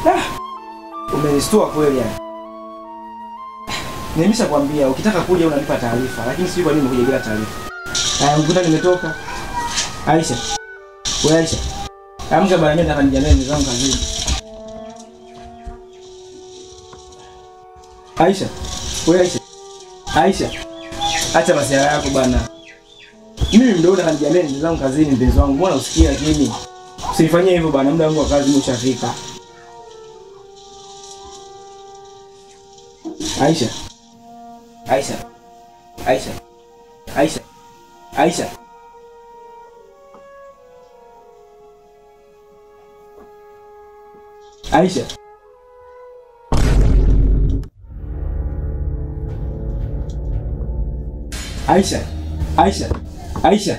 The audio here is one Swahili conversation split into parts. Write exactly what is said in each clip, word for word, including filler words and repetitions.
Ah, umenistua kweli yani. Nimeshakwambia ukitaka kuja unanipa taarifa, lakini sijui kwa nini umekuja bila taarifa. Haya, mkuta nimetoka. Aisha. Wewe Aisha. Amka bwana, mimi nataka nijiandae nizangu kazini. Aisha. Wewe Aisha. Aisha. Acha masiara yako bwana. Mimi ndio nataka nijiandae nizangu kazini mpenzi wangu. Mbona usikia lakini? Usifanyie hivyo bwana, muda wangu wa kazi umeshafika. Aisha. Aisha. Aisha. Aisha. Aisha. Aisha. Aisha. Aisha. Aisha.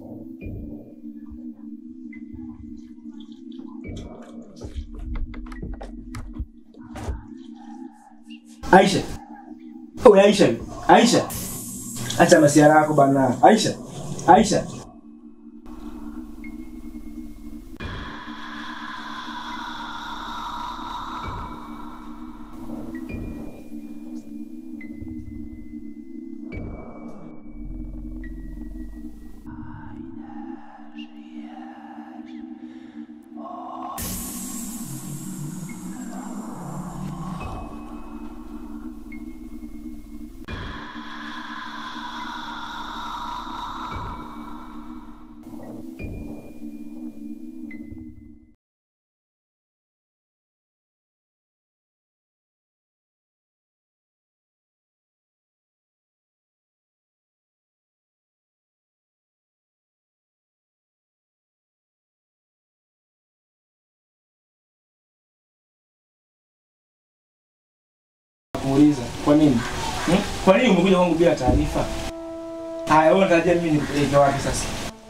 Aisha. Oh, Aisha. Aisha. Acha masiara yako bana. Aisha. Aisha. Muuliza, kwa nini? Hmm? Kwa nini umekuja kwangu bila taarifa? Haya, wewe unatarajia mimi nikupeleke wapi sasa?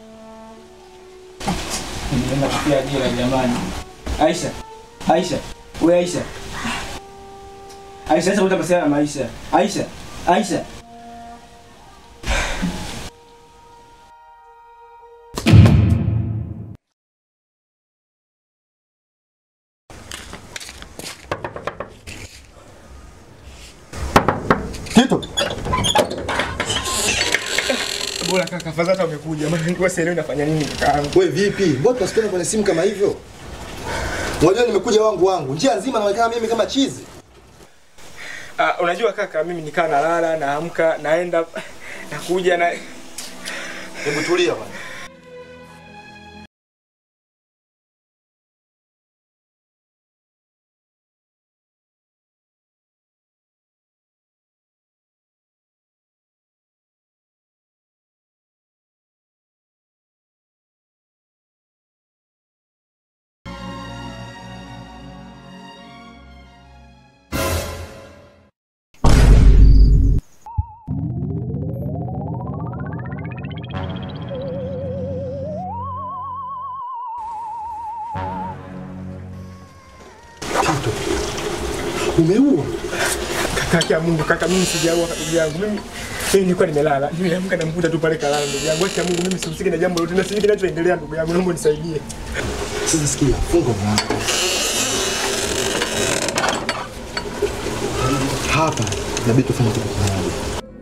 Nimeenda kufia ajira jamani. Aisha. Aisha. Wewe Aisha. Aisha, sasa utapasana na maisha. Aisha. Aisha. Tito. Bora kaka, fadhata umekuja. Maana nilikuwa sielewi nafanya nini kakaangu. Wewe vipi? Mbona tunasikana kwenye simu kama hivyo? Unajua nimekuja wangu wangu. Njia nzima naonekana mimi kama chizi. Ah, unajua kaka, mimi nikaa nalala, naamka, naenda nakuja na Hebu tulia bwana. Umeua? Kaka ya Mungu, kaka mimi sijaua ndugu yangu. Mimi mimi nilikuwa nimelala. Nimeamka na mkuta tu pale kalala ndugu yangu. Acha Mungu, mimi sihusiki na jambo lolote. Na sijui kinachoendelea ndugu yangu. Naomba unisaidie. Sasa sikia, funga mlango. Hapa inabidi tufanye kitu kimoja.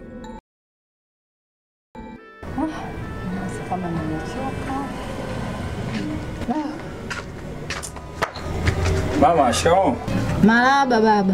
Ah, kama nimechoka. Mama, shikamoo. Marahaba baba.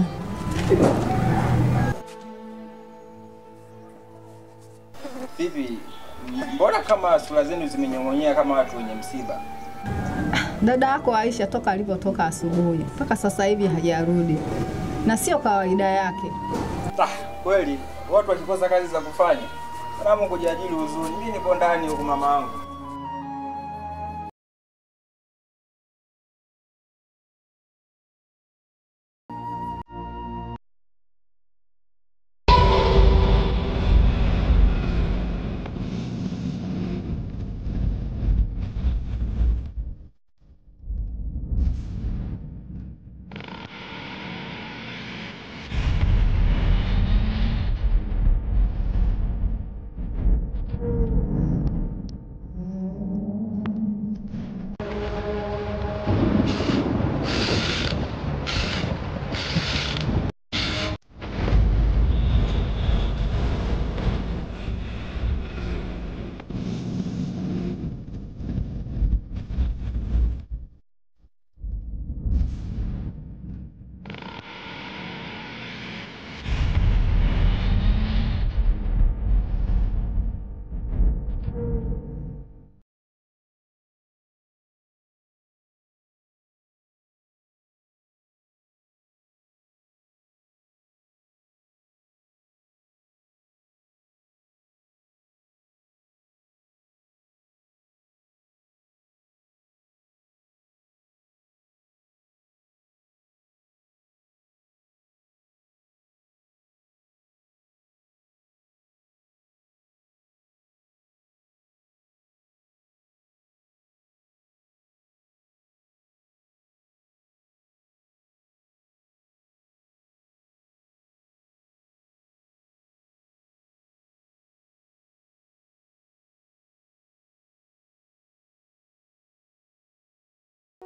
Vipi? Mbona kama sura zenu zimenyong'onyea kama watu wenye msiba? Dada yako Aisha toka alipotoka asubuhi mpaka sasa hivi hajarudi. Na sio kawaida yake. Ah, kweli watu wakikosa kazi za kufanya, kama kujiajiri uzuri. Mimi niko ndani huko mama yangu.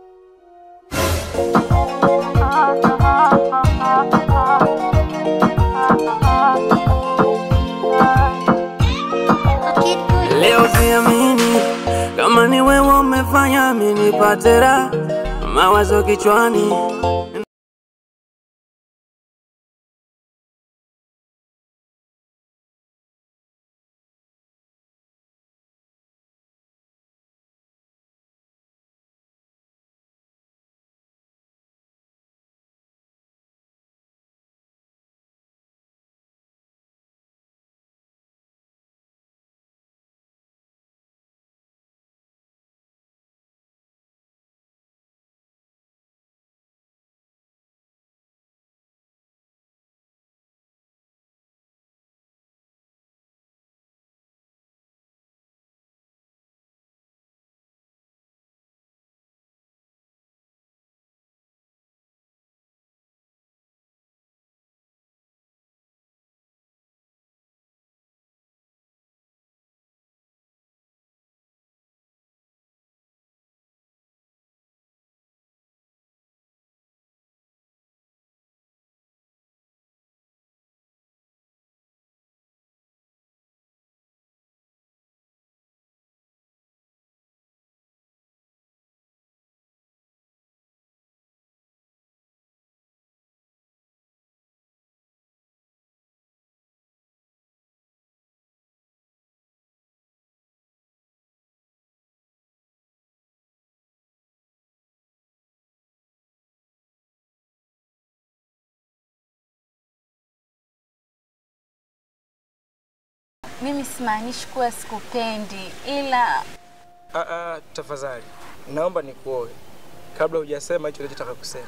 Leo siamini kama ni wewe umefanya mimi nipate raha, mawazo kichwani. Mimi simaanishi kuwa sikupendi, ila ah ah, tafadhali naomba nikuoe kabla hujasema hicho unachotaka kusema.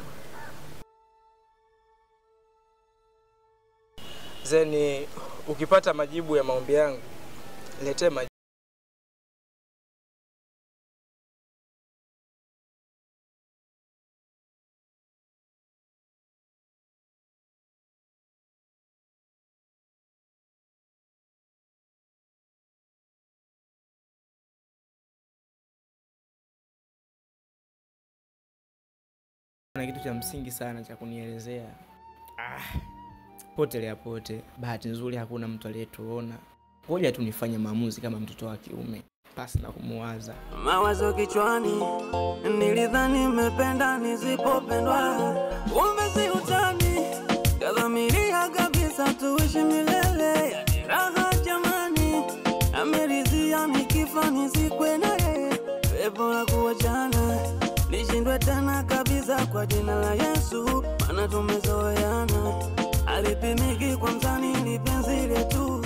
Zeni, ukipata majibu ya maombi yangu niletee majibu. Na kitu cha msingi sana cha kunielezea. Ah, potelea pote. Bahati nzuri hakuna mtu aliyetuona. Ngoja tu nifanye maamuzi kama mtoto wa kiume pasi na kumuwaza. Mawazo kichwani, nilidhani nimependa nisipopendwa. Kumbe si utani, kadhamiria kabisa tuishi milele. Ya raha jamani, ameridhia nikifa nisikwe naye. Pepo la kuachana nishindwe tena kabisa kwa jina la Yesu, maana tumezoeana. Alipimiki kwa mzani ni penzi letu.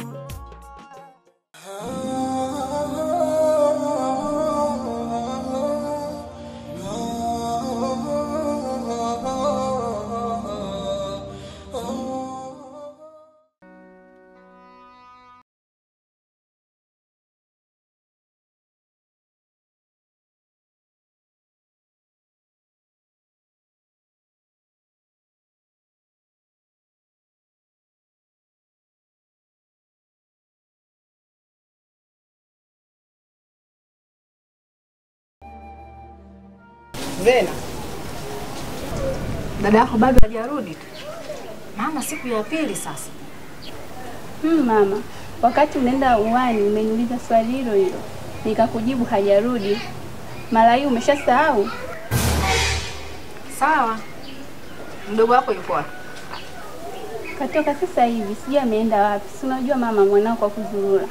Zena, dada yako bado hajarudi tu. Mama, siku ya pili sasa. Hmm, mama, wakati unaenda uwani umeniuliza swali hilo hilo. Nikakujibu hajarudi. Mara hii umeshasahau? Sawa. Mdogo wako yuko wapi? Katoka sasa hivi, sijui ameenda wapi. Si unajua mama, mwanao kwa kuzurura.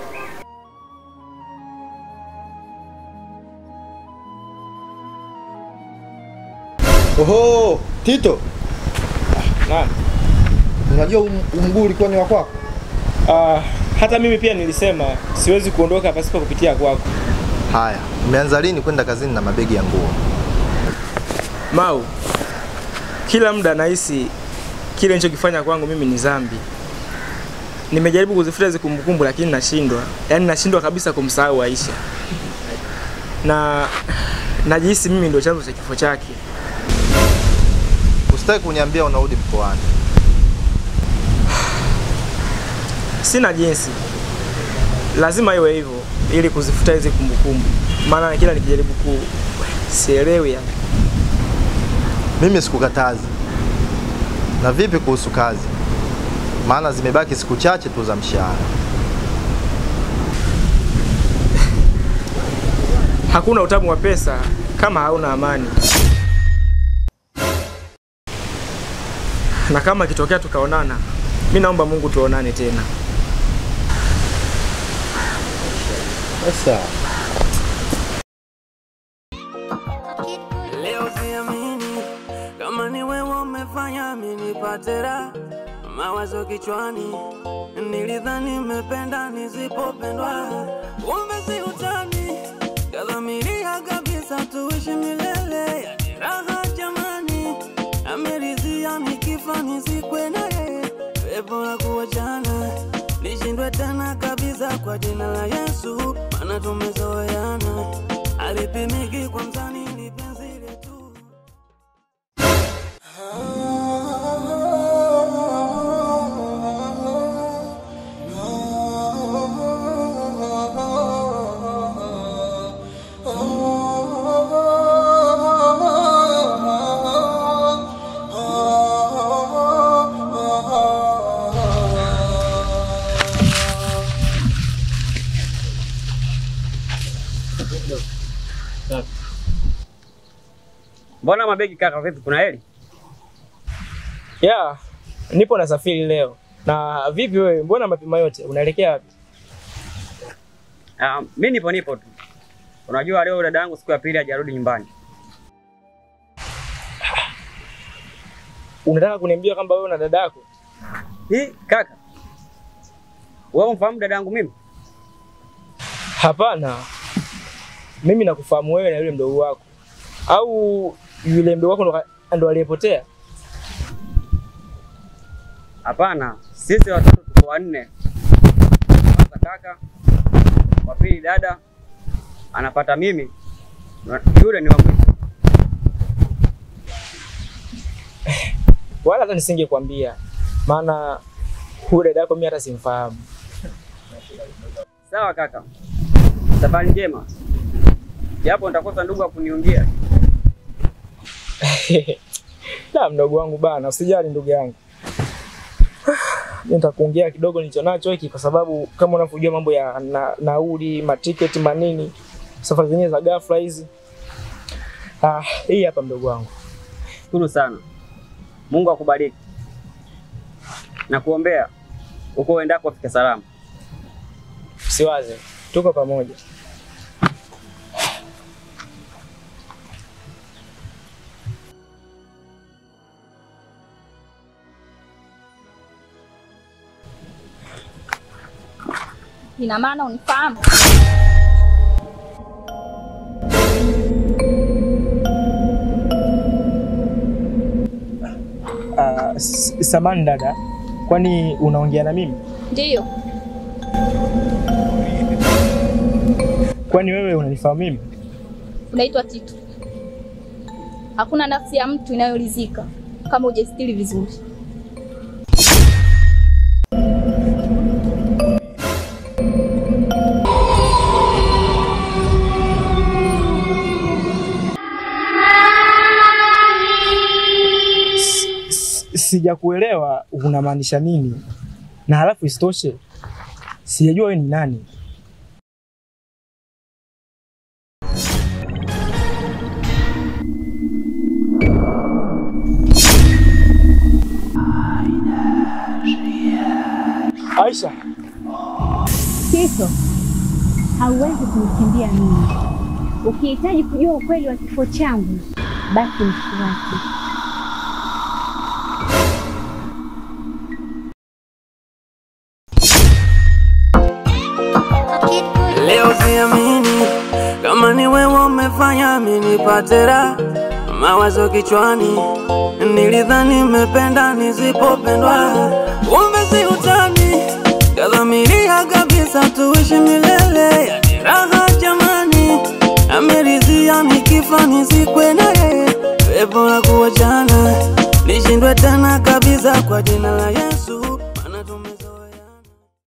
Oho, Tito. Naam. Unajua mguu ulikuwa ni wa kwako? Ah, hata mimi pia nilisema siwezi kuondoka pasipo kupitia kwako. Haya, umeanza lini kwenda kazini na mabegi ya nguo? Mau, kila muda nahisi kile nilichokifanya kwangu mimi ni dhambi. Nimejaribu kuzifuta hizo kumbukumbu lakini nashindwa. Yaani nashindwa kabisa kumsahau Aisha. Na najihisi mimi ndio chanzo cha kifo chake. Usitaki kuniambia unarudi mkoani. Sina jinsi. Lazima iwe hivyo ili kuzifuta hizo kumbukumbu. Maana kila nikijaribu ku sielewi yani. Mimi sikukatazi. Na vipi kuhusu kazi? Maana zimebaki siku chache tu za mshahara. Hakuna utamu wa pesa kama hauna amani. Na kama kitokea tukaonana, mimi naomba Mungu tuonane tena. Sasa Leo siamini kama ni wewe umefanya mimi nipate raha. Mawazo kichwani, nilidhani nimependa nisipopendwa. Kumbe si utani, kadhamiria kabisa tuishi milele. Yani raha jamani, ameridhia nikifa nisikwe naye. Pepo la kuachana, nishindwe tena kabisa kwa jina la Yesu. Maana tumezoeana, alipimiki kwa mzani ni penzi letu. Mbona mabegi kaka, vipi kuna heli? Yeah, nipo nasafiri leo. Na vipi wewe, mbona mapima yote? Unaelekea wapi? Ah, mimi nipo nipo tu. Unajua leo dada yangu siku ya pili hajarudi nyumbani. Unataka kuniambia kwamba wewe na dada yako? Hii kaka, wewe umfahamu dada yangu mimi? Hapana. Mimi nakufahamu wewe na yule mdogo wako. Au yule mdogo wako ndo ndo aliyepotea? Hapana, sisi watoto tuko wanne. Kwanza kaka, wa pili dada, anapata mimi. Yule ni wa mwisho. Wala hata nisingekwambia. Maana yule dada yako mimi hata simfahamu. Sawa kaka. Safari njema. Japo nitakosa ndugu wa kuniungia. Na mdogo wangu bana, usijali ndugu yangu. Nitakuongea kidogo nilicho nacho hiki kwa sababu kama unavyojua mambo ya na, nauli, matiketi, manini, safari zenyewe za ghafla hizi. Ah, hii hapa mdogo wangu. Shukuru sana. Mungu akubariki. Na kuombea uko uendako ufike salama. Usiwaze, tuko pamoja. Ina maana unifahamu? Ah, uh, samahani dada. Kwani unaongea na mimi? Ndiyo. Kwani wewe unanifahamu mimi? Unaitwa Tito. Hakuna nafsi ya mtu inayoridhika kama hujastiri vizuri. Sijakuelewa unamaanisha nini? Na halafu isitoshe sijajua wewe ni nani. Aisha. Tito, hauwezi kunikimbia mimi. Ukihitaji kujua ukweli wa kifo changu, basi mfuate. Leo siamini kama ni wewe umefanya mimi nipate raha. Mawazo kichwani, nilidhani nimependa nisipopendwa. Kumbe si utani, kadhamiria kabisa tuishi milele. Yani raha jamani, ameridhia nikifa nisikwe naye. Pepo la kuachana, nishindwe tena kabisa kwa jina la